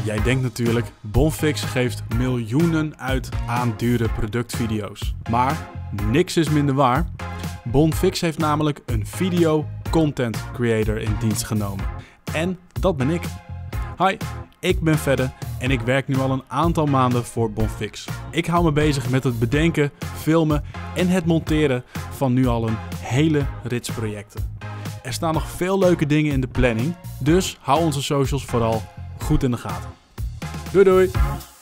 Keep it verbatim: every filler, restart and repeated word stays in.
jij denkt natuurlijk, Bonfix geeft miljoenen uit aan dure productvideo's. Maar niks is minder waar. Bonfix heeft namelijk een video content creator in dienst genomen. En dat ben ik. Hi, ik ben Fedde en ik werk nu al een aantal maanden voor Bonfix. Ik hou me bezig met het bedenken, filmen en het monteren van nu al een hele rits projecten. Er staan nog veel leuke dingen in de planning, dus hou onze socials vooral goed in de gaten. Doei doei!